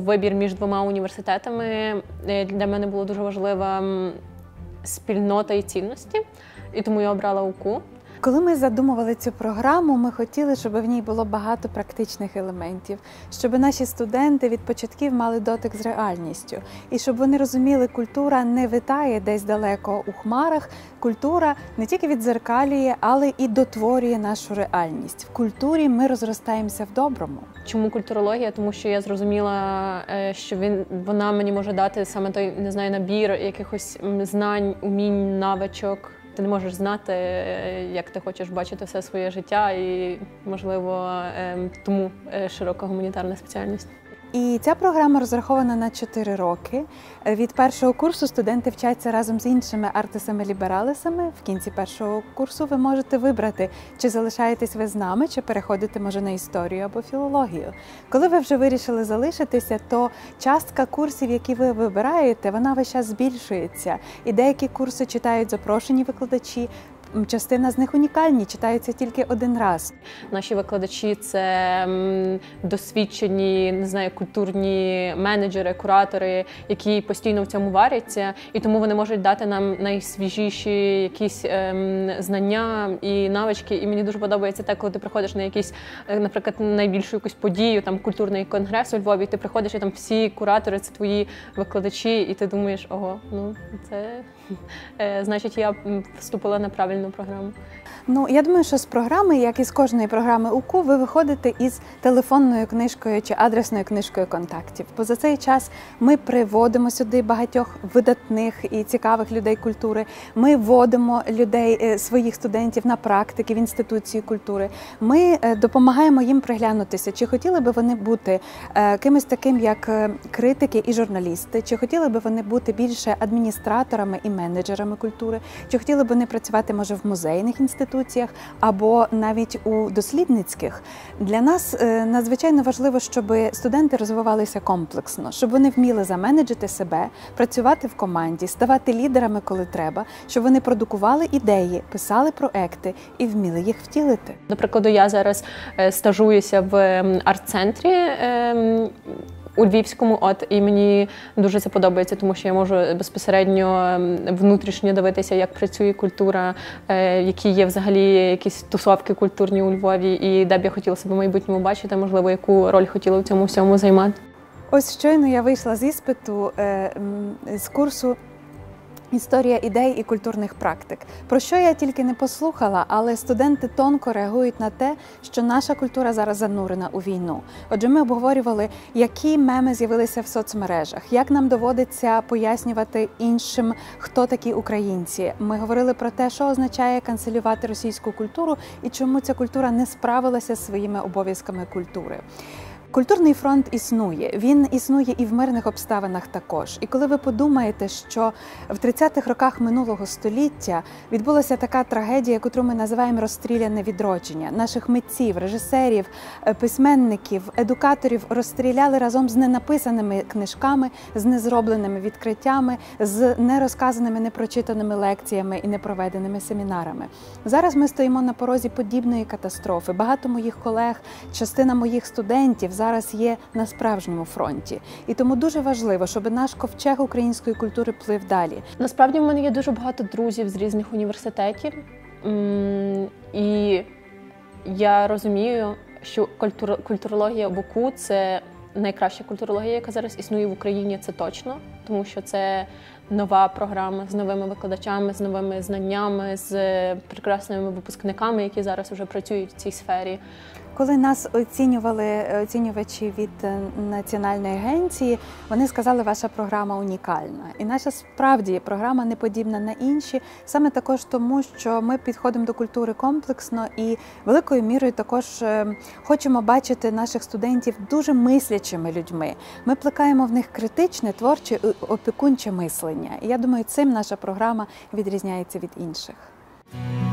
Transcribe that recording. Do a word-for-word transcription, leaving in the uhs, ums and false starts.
вибір між двома університетами. Для мене було дуже важлива спільнота і цінності, і тому я обрала УКУ. Коли ми задумували цю програму, ми хотіли, щоб в ній було багато практичних елементів, щоб наші студенти від початків мали дотик з реальністю, і щоб вони розуміли, культура не витає десь далеко у хмарах, культура не тільки віддзеркалює, але і дотворює нашу реальність. В культурі ми розростаємося в доброму. Чому культурологія? Тому що я зрозуміла, що він, вона мені може дати саме той, не знаю, набір якихось знань, умінь, навичок. Ти не можеш знати, як ти хочеш бачити все своє життя, і, можливо, тому широка гуманітарна спеціальність. І ця програма розрахована на чотири роки. Від першого курсу студенти вчаться разом з іншими артисами-лібералисами. В кінці першого курсу ви можете вибрати, чи залишаєтесь ви з нами, чи переходите, може, на історію або філологію. Коли ви вже вирішили залишитися, то частка курсів, які ви вибираєте, вона весь час збільшується. І деякі курси читають запрошені викладачі, частина з них унікальні, читаються тільки один раз. Наші викладачі – це досвідчені, не знаю, культурні менеджери, куратори, які постійно в цьому варяться, і тому вони можуть дати нам найсвіжіші якісь ем, знання і навички. І мені дуже подобається те, коли ти приходиш на якийсь, наприклад, найбільшу якусь подію, там культурний конгрес у Львові, і ти приходиш, і там всі куратори – це твої викладачі, і ти думаєш, ого, ну це, е, значить, я вступила на правильну програму. Ну, я думаю, що з програми, як і з кожної програми УКУ, ви виходите із телефонною книжкою чи адресною книжкою контактів. Бо за цей час ми приводимо сюди багатьох видатних і цікавих людей культури. Ми вводимо людей, своїх студентів на практики в інституції культури. Ми допомагаємо їм приглянутися, чи хотіли би вони бути кимось таким, як критики і журналісти, чи хотіли би вони бути більше адміністраторами і менеджерами культури, чи хотіли б вони працювати, може, в музейних інституціях або навіть у дослідницьких. Для нас надзвичайно важливо, щоб студенти розвивалися комплексно, щоб вони вміли заменеджити себе, працювати в команді, ставати лідерами, коли треба, щоб вони продукували ідеї, писали проекти і вміли їх втілити. До прикладу, я зараз стажуюся в арт-центрі у Львівському, от, і мені дуже це подобається, тому що я можу безпосередньо внутрішньо дивитися, як працює культура, які є взагалі якісь тусовки культурні у Львові, і де б я хотіла себе в майбутньому бачити, можливо, яку роль хотіла в цьому всьому займати. Ось щойно я вийшла з іспиту, з курсу «Історія ідей і культурних практик». Про що я тільки не послухала, але студенти тонко реагують на те, що наша культура зараз занурена у війну. Отже, ми обговорювали, які меми з'явилися в соцмережах, як нам доводиться пояснювати іншим, хто такі українці. Ми говорили про те, що означає канцелювати російську культуру і чому ця культура не справилася зі своїми обов'язками культури. Культурний фронт існує, він існує і в мирних обставинах також. І коли ви подумаєте, що в тридцятих роках минулого століття відбулася така трагедія, яку ми називаємо розстріляне відродження. Наших митців, режисерів, письменників, едукаторів розстріляли разом з ненаписаними книжками, з незробленими відкриттями, з нерозказаними, непрочитаними лекціями і непроведеними семінарами. Зараз ми стоїмо на порозі подібної катастрофи. Багато моїх колег, частина моїх студентів зараз є на справжньому фронті. І тому дуже важливо, щоб наш ковчег української культури плив далі. Насправді в мене є дуже багато друзів з різних університетів. І я розумію, що культур... культурологія в УКУ – це найкраща культурологія, яка зараз існує в Україні, це точно. Тому що це нова програма з новими викладачами, з новими знаннями, з прекрасними випускниками, які зараз вже працюють в цій сфері. Коли нас оцінювали оцінювачі від Національної агенції, вони сказали, ваша програма унікальна. І наша справді програма не подібна на інші, саме також тому, що ми підходимо до культури комплексно і великою мірою також хочемо бачити наших студентів дуже мислячими людьми. Ми плекаємо в них критичне, творче і опікунче мислення. І я думаю, цим наша програма відрізняється від інших.